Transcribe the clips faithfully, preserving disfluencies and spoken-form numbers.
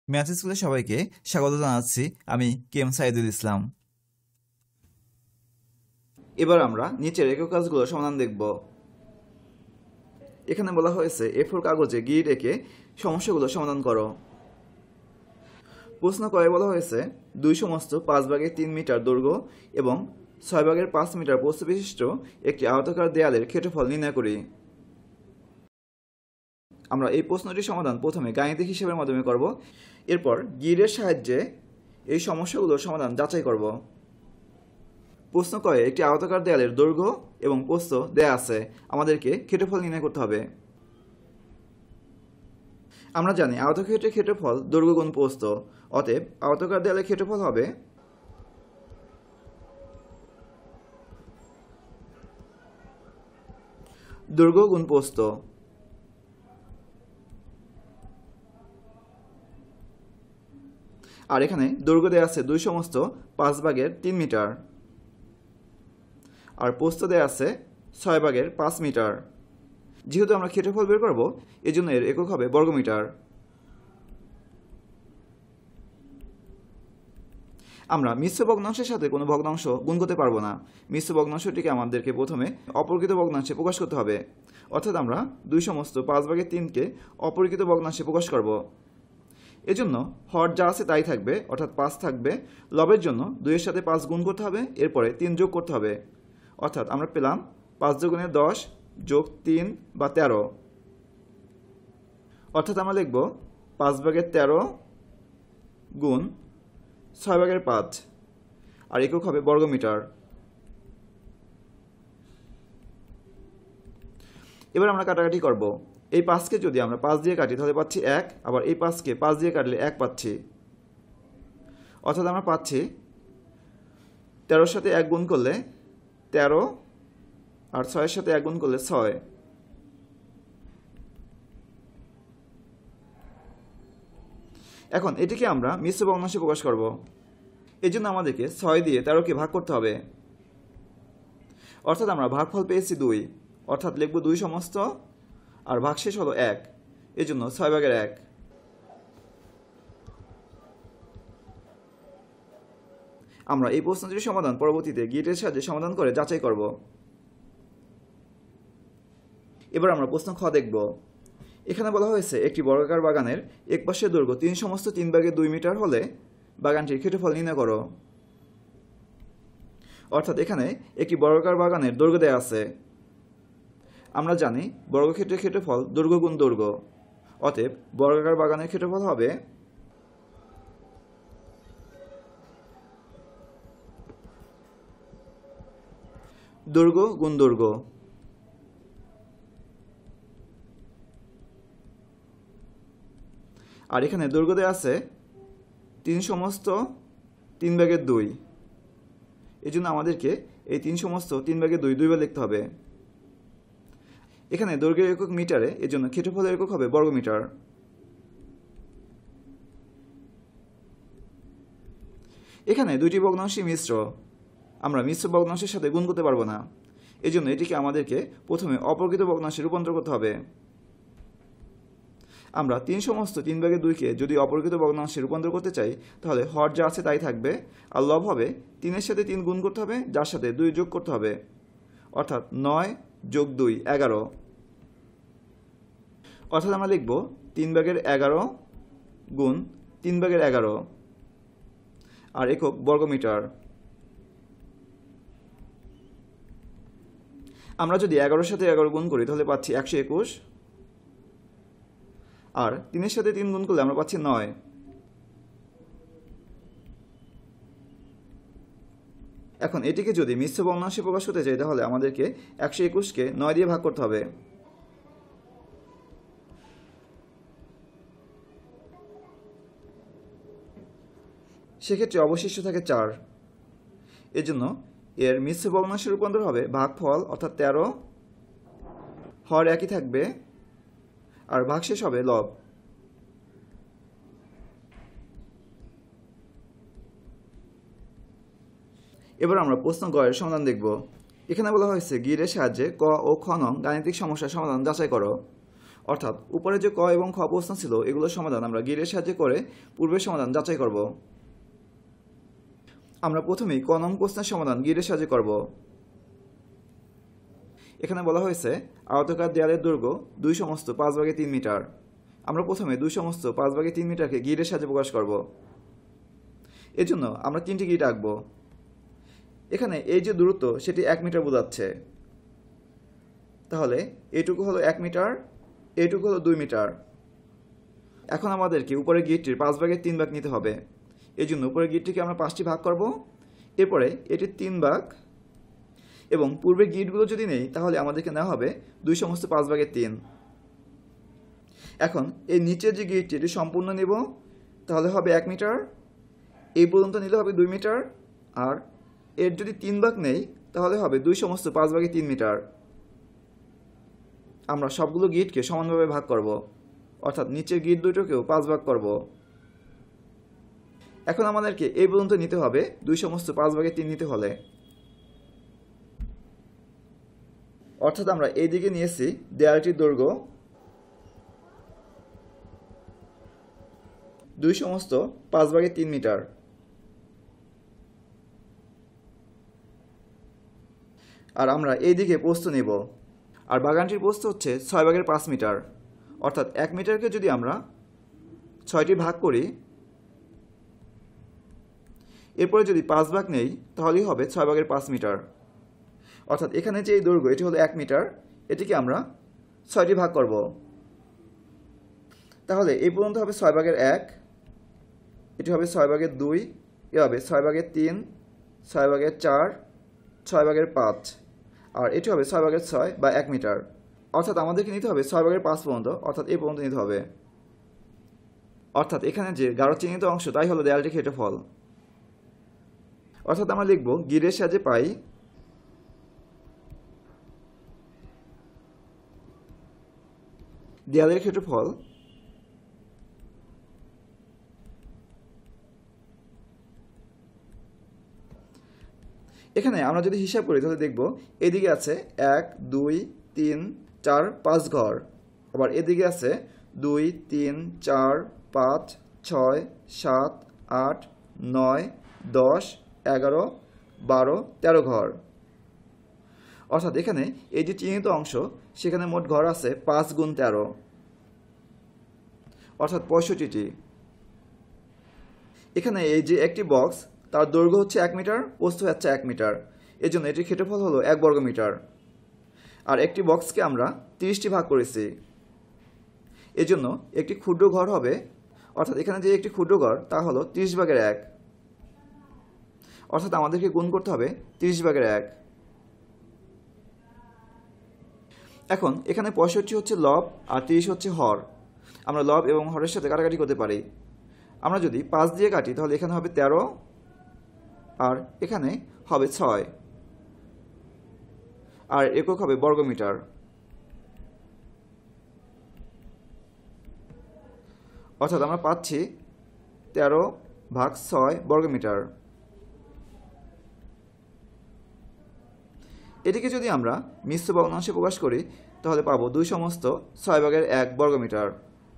Math স্কুলে সবাইকে স্বাগত জানাচ্ছি। আমি কে এম সাইদুল ইসলাম। এবার আমরা নিচের একক কাজগুলো সমাধান দেখব। এখানে বলা হয়েছে এ ফোর কাগজে গিয়ে রেখে সমস্যাগুলো সমাধান করো। প্রশ্ন করে বলা হয়েছে দুই সমস্ত পাঁচ ভাগের তিন মিটার দৈর্ঘ্য এবং ছয় ভাগের পাঁচ মিটার প্রস্থ বিশিষ্ট একটি আয়তাকার দেয়ালের ক্ষেত্রফল নির্ণয় করি। আমরা এই প্রশ্নটির সমাধান প্রথমে গাণিতিক হিসাবের মাধ্যমে করব, এরপর গিয়ের সাহায্যে এই সমস্যাগুলোর সমাধান যাচাই করব। প্রশ্ন করে একটি আয়তাকার দেয়ালের দৈর্ঘ্য এবং প্রস্থ দেয়া আছে, আমাদেরকে ক্ষেত্রফল নির্ণয় করতে হবে। আমরা জানি আয়তক্ষেত্রের ক্ষেত্রফল দৈর্ঘ্য গুণ প্রস্থ, অতএব আয়তাকার দেয়ালের ক্ষেত্রফল হবে দৈর্ঘ্য গুণ প্রস্থ। আর এখানে দৈর্ঘ্য দেয়া আছে দুই সমস্ত পাঁচ ভাগের তিন মিটার, আর প্রস্থ দেয়া আছে ছয় ভাগের পাঁচ মিটার। যেহেতু আমরা ক্ষেত্রফল বের করব, এজন্য এর একক হবে বর্গমিটার। আমরা মিশ্র ভগ্নাংশের সাথে কোনো ভগ্নাংশ গুণ করতে পারবো না। মিশ্র ভগ্নাংশটিকে আমাদেরকে প্রথমে অপরিকৃত ভগ্নাংশে প্রকাশ করতে হবে, অর্থাৎ আমরা দুই সমস্ত পাঁচ ভাগের তিনকে অপরিকৃত ভগ্নাংশে প্রকাশ করব। এজন্য হর যা আছে তাই থাকবে, অর্থাৎ পাঁচ থাকবে। লবের জন্য দুইয়ের সাথে পাঁচ গুণ করতে হবে, এরপরে তিন যোগ করতে হবে, অর্থাৎ আমরা পেলাম পাঁচ যোগুণে দশ যোগ তিন বা তেরো, অর্থাৎ আমরা লিখব পাঁচ ভাগের তেরো গুণ ছয় ভাগের পাঁচ, আর একক হবে বর্গমিটার। এবার আমরা কাটাকাটি করব। এই পাঁচকে যদি আমরা পাঁচ দিয়ে কাটি তাহলে পাচ্ছি এক, আবার এই পাঁচকে পাঁচ দিয়ে কাটলে এক পাচ্ছি, অর্থাৎ আমরা পাচ্ছি তেরোর সাথে এক গুণ করলে তেরো, আর ছয়ের সাথে এক গুণ করলে ছয়। এখন এটিকে আমরা মিশ্র ভগ্নাংশে প্রকাশ করব। এই জন্য আমাদেরকে ছয় দিয়ে তেরোকে ভাগ করতে হবে, অর্থাৎ আমরা ভাগফল পেয়েছি দুই, অর্থাৎ লিখব দুই সমস্ত, আর ভাগশেষ হলো এক, এই জন্য ছয় ভাগের এক। আমরা এই প্রশ্নটির সমাধান পরবর্তীতে গিটের সাহায্যে সমাধান করে যাচাই করব। এবার আমরা প্রশ্ন খ দেখব। এখানে বলা হয়েছে একটি বর্গাকার বাগানের এক পাশের দৈর্ঘ্য তিন সমস্ত তিন ভাগে দুই মিটার হলে বাগানটির ক্ষেত্রফল নির্ণয় করো। অর্থাৎ এখানে একটি বর্গাকার বাগানের দৈর্ঘ্য দেয়া আছে। আমরা জানি বর্গক্ষেত্রের ক্ষেত্রফল দৈর্ঘ্য গুণ দৈর্ঘ্য, অতএব বর্গাকার বাগানের ক্ষেত্রফল হবে দৈর্ঘ্য গুণ দৈর্ঘ্য। আর এখানে দৈর্ঘ্য দেয়া আছে তিন সমস্ত তিন ভাগের দুই, এই জন্য আমাদেরকে এই তিন সমস্ত তিন ভাগের দুই দুইবার লিখতে হবে। এখানে দৈর্ঘ্যের একক মিটারে, এই জন্য ক্ষেত্রফলের একক হবে বর্গমিটার। এখানে দুইটি ভগ্নাংশই মিশ্র, আমরা মিশ্র ভগ্নাংশের সাথে গুণ করতে পারবো না, এই জন্য এটিকে আমাদেরকে প্রথমে অপ্রকৃত ভগ্নাংশে রূপান্তর করতে হবে। আমরা তিন সমস্ত তিন ভাগের দুইকে যদি অপরিকৃত ভগ্নাংশে রূপান্তর করতে চাই, তাহলে হর যা আছে তাই থাকবে, আর লব হবে তিনের সাথে তিন গুণ করতে হবে, যার সাথে দুই যোগ করতে হবে, অর্থাৎ নয় যোগ দুই এগারো, অর্থাৎ আমরা লিখব তিন ভাগের এগারো গুণ তিন ভাগের এগারো, আর একক বর্গমিটার। আমরা যদি এগারোর সাথে এগারো গুণ করি তাহলে পাচ্ছি একশো একুশ, আর তিনের সাথে তিন গুণ করলে আমরা পাচ্ছি নয়। এখন এটিকে যদি মিশ্র ভগ্নাংশে প্রকাশ করতে চাই, তাহলে আমাদেরকে একশো একুশকে নয় দিয়ে ভাগ করতে হবে। সেক্ষেত্রে অবশিষ্ট থাকে চার, এজন্য এর মিশ্র ভগ্নাংশে রূপান্তর হবে ভাগফল, অর্থাৎ তেরো, হর একই থাকবে, আর ভাগশেষ হবে লব। এবার আমরা প্রশ্ন গ এর সমাধান দেখব। এখানে বলা হয়েছে গিয়ের সাহায্যে ক ও খ নং গাণিতিক সমস্যার সমাধান যাচাই করো। অর্থাৎ উপরে যে ক এবং খ প্রশ্ন ছিল এগুলোর সমাধান আমরা গিরের সাহায্যে করে পূর্বের সমাধান যাচাই করব। আমরা প্রথমেই ক নং প্রশ্নের সমাধান গিরের সাহায্যে করব। এখানে বলা হয়েছে আয়তাকার দেয়ালের দৈর্ঘ্য দুই সমস্ত পাঁচ ভাগে তিন মিটার। আমরা প্রথমে দুই সমস্ত পাঁচ ভাগে তিন মিটারকে গিরের সাহায্যে প্রকাশ করব। এর জন্য আমরা তিনটি গিট আঁকব। এখানে এই যে দূরত্ব সেটি এক মিটার বোঝাচ্ছে, তাহলে এইটুকু হলো এক মিটার, এইটুকু হলো দুই মিটার। এখন আমাদেরকে উপরের গিটটির পাঁচ ভাগের তিন ভাগ নিতে হবে। এই জন্য উপরের গিটটিকে আমরা পাঁচটি ভাগ করব, এরপরে এটির তিন ভাগ, এবং পূর্বের গিটগুলো যদি নেই তাহলে আমাদেরকে নেওয়া হবে দুই সমস্ত পাঁচ ভাগের তিন। এখন এই নিচের যে গিটটি এটি সম্পূর্ণ নেব, তাহলে হবে এক মিটার, এই পর্যন্ত নিলে হবে দুই মিটার, আর এর যদি তিন ভাগ নেই তাহলে হবে দুই সমস্ত পাঁচ ভাগে তিন মিটার। আমরা সবগুলো গিটকে সমানভাবে ভাগ করব, অর্থাৎ নিচের গিট দুটোকেও পাঁচ ভাগ করব। এখন আমাদেরকে এই পর্যন্ত নিতে হবে দুই সমস্ত পাঁচ ভাগে তিন নিতে হলে, অর্থাৎ আমরা এই দিকে নিয়েছি দেয়ালটির দৈর্ঘ্য দুই সমস্ত পাঁচ ভাগে তিন মিটার। আর আমরা এই দিকে প্রস্থ নেব, আর বাগানটির প্রস্থ হচ্ছে ছয় ভাগের পাঁচ মিটার, অর্থাৎ এক মিটারকে যদি আমরা ছয়টি ভাগ করি, এরপরে যদি পাঁচ ভাগ নেই তাহলেই হবে ছয় ভাগের পাঁচ মিটার। অর্থাৎ এখানে যে এই দৈর্ঘ্য এটি হলো এক মিটার, এটিকে আমরা ছয়টি ভাগ করব। তাহলে এই পর্যন্ত হবে ছয় ভাগের এক, এটি হবে ছয় ভাগের দুই, এ হবে ছয় ভাগের তিন, ছয় ভাগের চার, ছয় ভাগের পাঁচ, আর এটি হবে ছয় ভাগের ছয় বা এক মিটার। অর্থাৎ আমাদেরকে নিতে হবে ছয় ভাগের পাঁচ পর্যন্ত, অর্থাৎ এই পর্যন্ত নিতে হবে। অর্থাৎ এখানে যে গাঢ় চিহ্নিত অংশ তাই হলো দেয়ালটির ক্ষেত্রফল। অর্থাৎ আমরা লিখব গিরের সাহায্যে পাই দেয়ালের ক্ষেত্রফল এখানে আমরা যদি হিসাব করি তাহলে দেখব এদিকে আছে এক দুই তিন চার পাঁচ ঘর, আবার এদিকে আছে দুই তিন চার পাঁচ ছয় সাত আট নয় দশ এগারো বারো তেরো ঘর। অর্থাৎ এখানে এই যে চিহ্নিত অংশ সেখানে মোট ঘর আছে পাঁচ গুণ তেরো, অর্থাৎ পঁয়ষট্টিটি। এখানে এই যে একটি বক্স তার দৈর্ঘ্য হচ্ছে এক মিটার, প্রস্থ হচ্ছে এক মিটার, এর জন্য এটির ক্ষেত্রফল হলো এক বর্গ মিটার। আর একটি বক্সকে আমরা তিরিশটি ভাগ করেছি, এর জন্য একটি ক্ষুদ্র ঘর হবে, অর্থাৎ এখানে যে একটি ক্ষুদ্র ঘর তা হলো তিরিশ ভাগের এক, অর্থাৎ আমাদেরকে গুণ করতে হবে তিরিশ ভাগের এক। এখন এখানে পঁয়ষট্টি হচ্ছে লব আর তিরিশ হচ্ছে হর। আমরা লব এবং হরের সাথে কাটাকাটি করতে পারি। আমরা যদি পাঁচ দিয়ে কাটি তাহলে এখানে হবে তেরো, আর এখানে হবে ছয়, আর একক হবে বর্গমিটার। অর্থাৎ আমরা পাচ্ছি তেরো ভাগ ছয় বর্গমিটার। এটিকে যদি আমরা মিশ্র ভগ্নাংশে প্রকাশ করি তাহলে পাবো দুই সমস্ত ছয় ভাগের এক বর্গমিটার।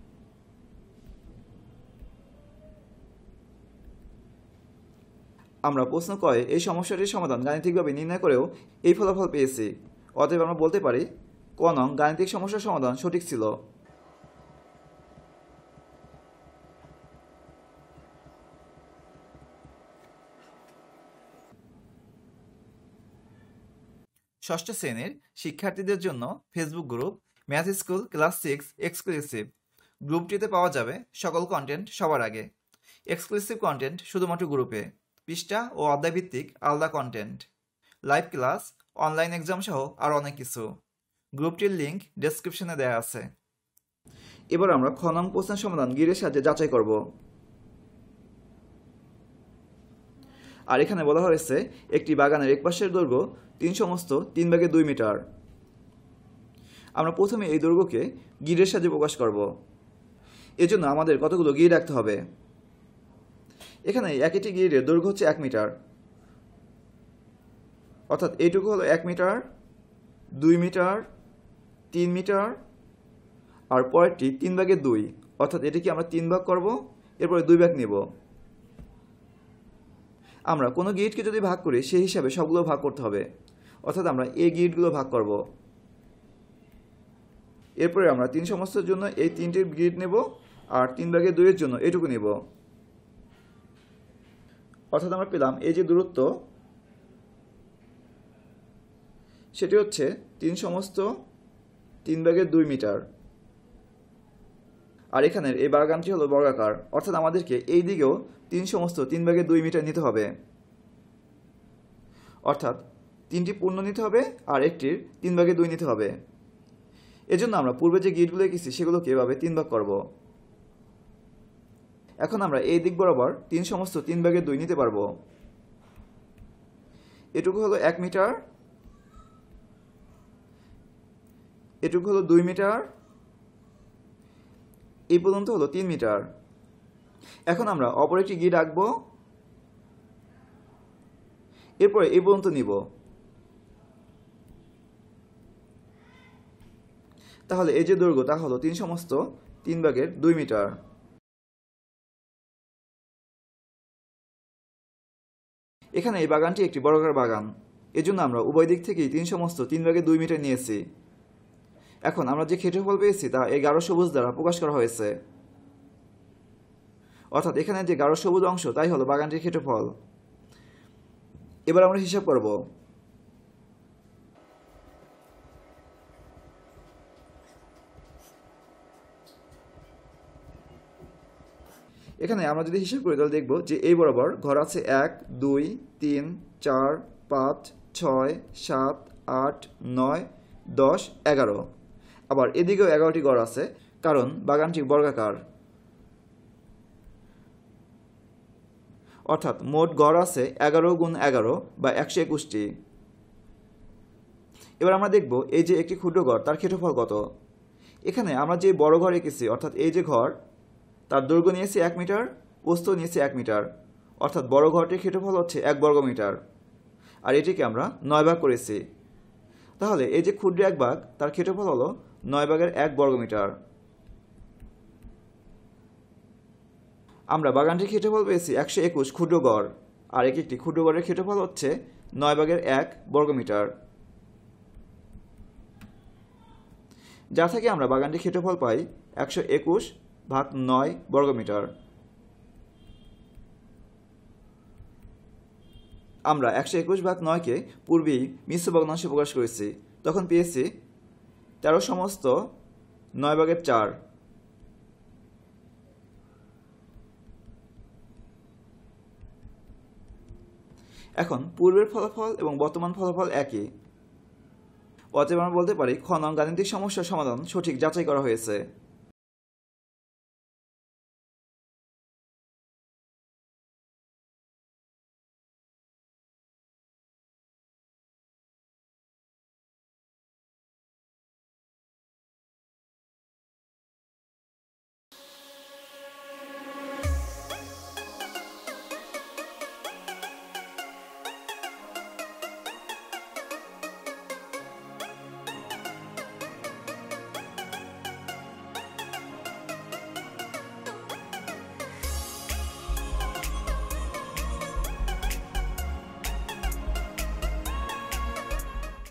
আমরা প্রশ্ন কয়ে এই সমস্যাটির সমাধান গাণিতিকভাবে নির্ণয় করেও এই ফলাফল পেয়েছি। অতএব আমরা বলতে পারি ক নং গাণিতিক সমস্যার সমাধান সঠিক ছিল। ষষ্ঠ শ্রেণীর শিক্ষার্থীদের জন্য Facebook group math school class six exclusive. গ্রুপটিতে পাওয়া যাবে সকল কন্টেন্ট সবার আগে, এক্সক্লুসিভ কন্টেন্ট শুধুমাত্র গ্রুপে, পৃষ্ঠা ও অধ্যায়ভিত্তিক আলাদা content, live class, online exam সহ আর অনেক কিছু। গ্রুপটির লিঙ্ক ডেসক্রিপশনে দেওয়া আছে। এবার আমরা খ নং প্রশ্নের সমাধান গিরের সাহায্যে যাচাই করব। আর এখানে বলা হয়েছে একটি বাগানের এক পাশের দৈর্ঘ্য তিন সমস্ত তিন ভাগে দুই মিটার। আমরা প্রথমে এই দৈর্ঘ্যকে গিরের সাহায্যে প্রকাশ করব। এজন্য আমাদের কতগুলো গির রাখতে হবে। এখানে একটি গিরের দৈর্ঘ্য হচ্ছে এক মিটার, অর্থাৎ এইটুকু হলো এক মিটার, দুই মিটার, তিন মিটার, আর পরেরটি তিন ভাগে দুই, অর্থাৎ এটিকে আমরা তিন ভাগ করব, এরপরে দুই ভাগ নেব। আমরা কোনো গ্রিডকে যদি ভাগ করি সেই হিসাবে সবগুলো ভাগ করতে হবে, অর্থাৎ আমরা এই গ্রিডগুলো ভাগ করব। এরপরে আমরা তিন সমস্যার জন্য এই তিনটির গ্রিড নেব, আর তিন ভাগে দুইয়ের জন্য এটুকু নেব। অর্থাৎ আমরা পেলাম এই যে দূরত্ব সেটি হচ্ছে তিন সমস্ত তিন ভাগে দুই মিটার। আর এখানের এই বাগানটি হলো বর্গাকার, অর্থাৎ আমাদেরকে এই দিকেও তিন সমস্ত তিন ভাগে দুই মিটার নিতে হবে, অর্থাৎ তিনটি পূর্ণ নিতে হবে আর একটির তিন ভাগে দুই নিতে হবে। এজন্য আমরা পূর্বে যে গিটগুলো এঁকেছি সেগুলোকে এভাবে তিন ভাগ করব। এখন আমরা এই দিক বরাবর তিন সমস্ত তিন ভাগে দুই নিতে পারবো। এটুকু হলো এক মিটার, এটুকু হলো দুই মিটার, এই পর্যন্ত হলো তিন মিটার। এখন আমরা অপর একটি গিট আঁকবো, এরপরে এই পর্যন্ত নিব। তাহলে এই যে দৈর্ঘ্য তা হলো তিন সমস্ত তিন ভাগের দুই মিটার। এখানে এই বাগানটি একটি বর্গাকার বাগান, এজন্য আমরা উভয় দিক থেকেই তিন সমস্ত তিন ভাগে দুই মিটার নিয়েছি। এখন আমরা যে ক্ষেত্রফল পেয়েছি তা এই গাঢ় সবুজ দ্বারা প্রকাশ করা হয়েছে, অর্থাৎ এখানে যে গাঢ় সবুজ অংশ তাই হলো বাগানটির ক্ষেত্রফল। এবার আমরা হিসাব করব। এখানে আমরা যদি হিসাব করি তাহলে দেখব যে এই বরাবর ঘর আছে এক, দুই, তিন, চার, পাঁচ, ছয়, সাত, আট, নয়, দশ, এগারো। আবার এদিকেও এগারোটি ঘর আছে, কারণ বাগানটি বর্গাকার। অর্থাৎ মোট ঘর আছে এগারো গুণ এগারো বা একশো একুশটি। এবার আমরা দেখব এই যে একটি ক্ষুদ্র ঘর তার ক্ষেত্রফল কত। এখানে আমরা যে বড় ঘর এঁকেছি, অর্থাৎ এই যে ঘর, তার দৈর্ঘ্য নিয়েছি এক মিটার, প্রস্থ নিয়েছি এক মিটার, অর্থাৎ বড় ঘরটির ক্ষেত্রফল হচ্ছে এক বর্গ মিটার, আর এটিকে আমরা নয় ভাগ করেছি। তাহলে এই যে ক্ষুদ্র এক ভাগ তার ক্ষেত্রফল হলো নয় ভাগের এক বর্গ মিটার। আমরা বাগানটির ক্ষেত্রফল পেয়েছি একশো একুশ ক্ষুদ্র গড়, আর এক একটি ক্ষুদ্র গড়ের ক্ষেত্রফল হচ্ছে নয় ভাগের এক বর্গ মিটার। যা থেকে আমরা বাগানটির ক্ষেত্রফল পাই একশো একুশ ভাগ নয় বর্গ মিটার। আমরা একশো একুশ ভাগ নয়কে পূর্বেই মিশ্র ভগ্নাংশে প্রকাশ করেছি, তখন পেয়েছি তেরো সমস্ত নয় ভাগের চার। এখন পূর্বের ফলাফল এবং বর্তমান ফলাফল একই, অতএব আমরা বলতে পারি খ নং গাণিতিক সমস্যার সমাধান সঠিক যাচাই করা হয়েছে।